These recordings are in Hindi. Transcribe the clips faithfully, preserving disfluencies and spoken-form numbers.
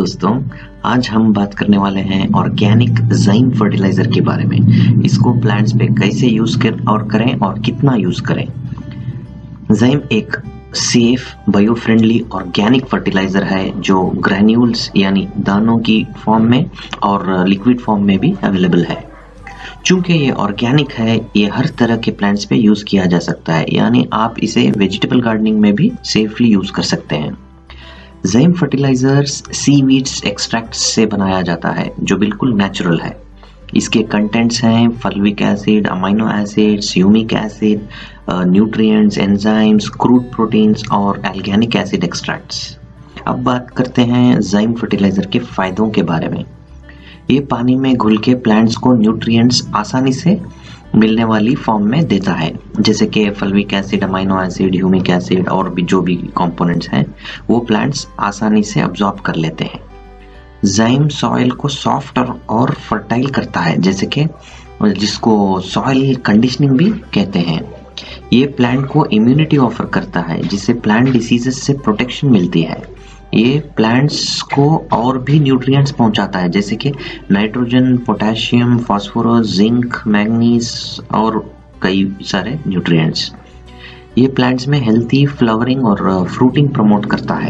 दोस्तों, आज हम बात करने वाले हैं ऑर्गेनिक ज़ाइम फर्टिलाइजर के बारे में। इसको प्लांट्स पे कैसे यूज कर और करें और कितना यूज करें। ज़ाइम एक safe, bio friendly organic fertiliser है जो ग्रैन्यूल्स यानी दानों की फॉर्म में और लिक्विड फॉर्म में भी अवेलेबल है। चूंकि ये ऑर्गेनिक है, ये हर तरह के प्लांट्स पे यूज किया जा सकता है, यानी आप इसे वेजिटेबल गार्डनिंग में भी सेफली यूज कर सकते हैं। ज़ाइम फर्टिलाइजर्स सीवीड्स एक्सट्रैक्ट्स से बनाया जाता है जो बिल्कुल नेचुरल है। इसके कंटेंट्स हैं fulvic acid, amino acids, humic acid, nutrients, enzymes, crude proteins और एल्गेनिक एसिड एक्सट्रैक्ट्स। अब बात करते हैं ज़ाइम फर्टिलाइजर के फायदों के बारे में। ये पानी में घुल के प्लांट्स को न्यूट्रिएंट्स आसानी से मिलने वाली फॉर्म में देता है, जैसे कि fulvic acid, amino acid, humic acid और भी जो भी कंपोनेंट्स हैं वो प्लांट्स आसानी से अब्जॉर्ब कर लेते हैं। ज़ाइम सॉइल को सॉफ्ट और, और फर्टाइल करता है, जैसे कि जिसको सॉइल कंडीशनिंग भी कहते हैं। ये प्लांट को इम्यूनिटी ऑफर करता है, जिससे प्लांट डिसीजेस से प्रोटेक्शन मिलती है। ये प्लांट्स को और भी न्यूट्रिएंट्स पहुंचाता है, जैसे कि nitrogen, potassium, phosphorus, zinc, manganese और कई सारे न्यूट्रिएंट्स। ये प्लांट्स में हेल्थी फ्लावरिंग और फ्रूटिंग प्रमोट करता है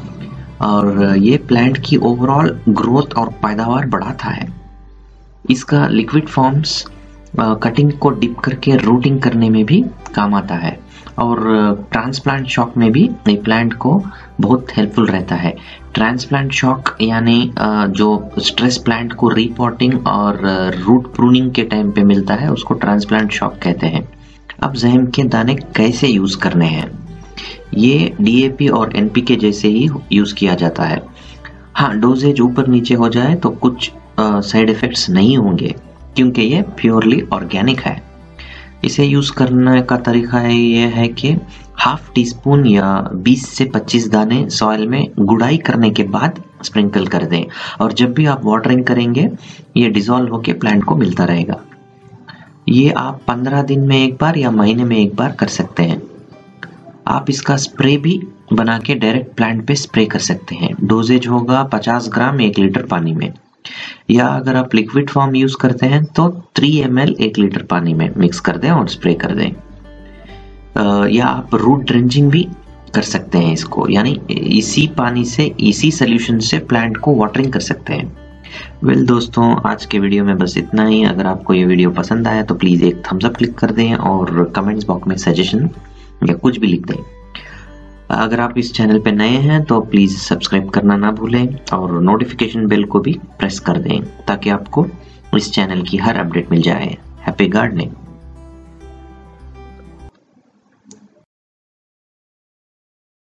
और ये प्लांट की ओवरऑल ग्रोथ और पैदावार बढ़ाता है। इसका लिक्विड फॉर्म्स कटिंग को डिप करके रूटिंग करने में भी काम आता है और ट्रांसप्लांट शॉक में भी ये प्लांट को बहुत हेल्पफुल रहता है। ट्रांसप्लांट शॉक यानी जो स्ट्रेस प्लांट को रीपॉटिंग और रूट प्रूनिंग के टाइम पे मिलता है, उसको ट्रांसप्लांट शॉक कहते हैं। अब ज़ाइम के दाने कैसे यूज करने हैं? ये डी ए पी और एन पी के जैसे ही यूज किया जाता है। हाँ, डोजेज ऊपर नीचे हो जाए तो कुछ साइड इफेक्ट्स नहीं होंगे, क्योंकि ये प्योरली ऑर्गेनिक है। इसे यूज करने का तरीका है ये है कि हाफ टी स्पून या बीस से पच्चीस दाने सॉइल में गुड़ाई करने के बाद स्प्रिंकल कर दें और जब भी आप वाटरिंग करेंगे ये डिसॉल्व होके प्लांट को मिलता रहेगा। ये आप पंद्रह दिन में एक बार या महीने में एक बार कर सकते हैं। आप इसका स्प्रे भी बना के डायरेक्ट प्लांट पे स्प्रे कर सकते हैं। डोजेज होगा पचास ग्राम एक लीटर पानी में, या अगर आप लिक्विड फॉर्म यूज करते हैं तो तीन एम एल एक लीटर पानी में मिक्स कर दें और स्प्रे कर दें। आ, या आप रूट ड्रेंचिंग भी कर सकते हैं इसको, यानी इसी पानी से, इसी सोल्यूशन से प्लांट को वाटरिंग कर सकते हैं। वेल well, दोस्तों, आज के वीडियो में बस इतना ही। अगर आपको ये वीडियो पसंद आया तो प्लीज एक थम्स अप क्लिक कर दें और कमेंट्स बॉक्स में सजेशन या कुछ भी लिख दें। अगर आप इस चैनल पे नए हैं तो प्लीज सब्सक्राइब करना ना भूलें और नोटिफिकेशन बेल को भी प्रेस कर दें ताकि आपको इस चैनल की हर अपडेट मिल जाए। Happy gardening.